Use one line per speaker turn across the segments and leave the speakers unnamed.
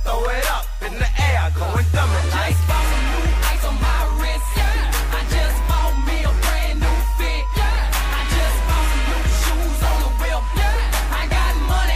throw it up in the air, going dumb it like.
Just bought some new ice on my wrist. I just bought me a brand new fit. I just bought some new shoes on the whip. I got money.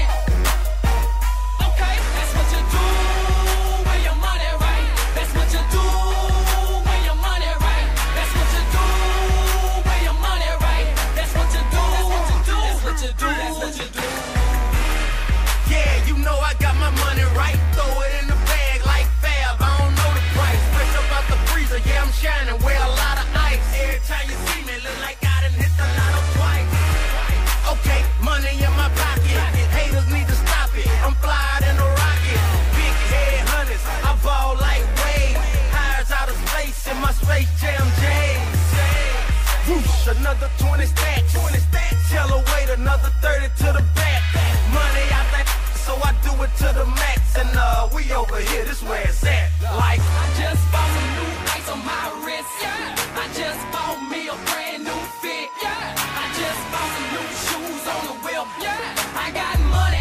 Okay, that's what you do when your money right. That's what you do when your money right. That's what you do when your money right. That's what you do. That's what you do. That's what you do.
Yeah, you know I got my money right. Throw it in the bag like Fab. I don't know the price. Fresh up out the freezer, yeah, I'm shining. Wear a lot of ice. Every time you see me, look like I done hit the lotto twice. Okay, money in my pocket. Haters need to stop it. I'm flyer than a rocket. Big head hunters, I ball like Wade. Hires out of space in my Space Jam J's. Whoosh, another 20 stacks. Tell her wait, another 30 to the back. Money out that, so I do it to the max. And we over here, this where it's at. Like,
I just bought some new ice on my wrist. I just bought me a brand new fit. I just bought some new shoes on the whip. I got money.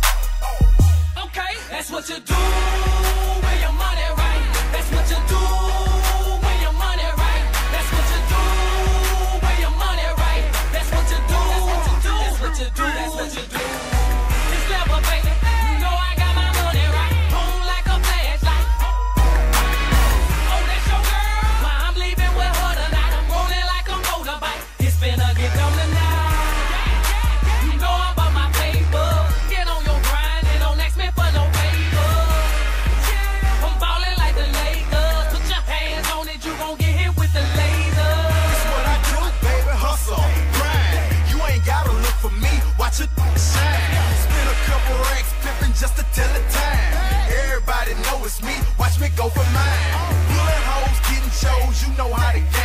Okay, that's what you do when your money right. That's what you do when your money right. That's what you do when your money right. That's what you do. That's what you do. That's what you do. It's clever, baby. You know I got my money right. Home like a flashlight. Oh, that's your girl. Why I'm leaving with her tonight. I'm rolling like a motorbike. It's finna get dumb tonight. You know I'm about my paper. Get on your grind and don't ask me for no favor. I'm ballin' like the Lakers. Put your hands on it, you gon' get hit with the laser.
that's what I do, baby. Hustle, grind. You ain't gotta look for me. Watch it shine. Spend a couple racks pimping just to tell the time. Everybody know it's me. Watch me go for mine. Pulling hoes, getting shows. You know how to game.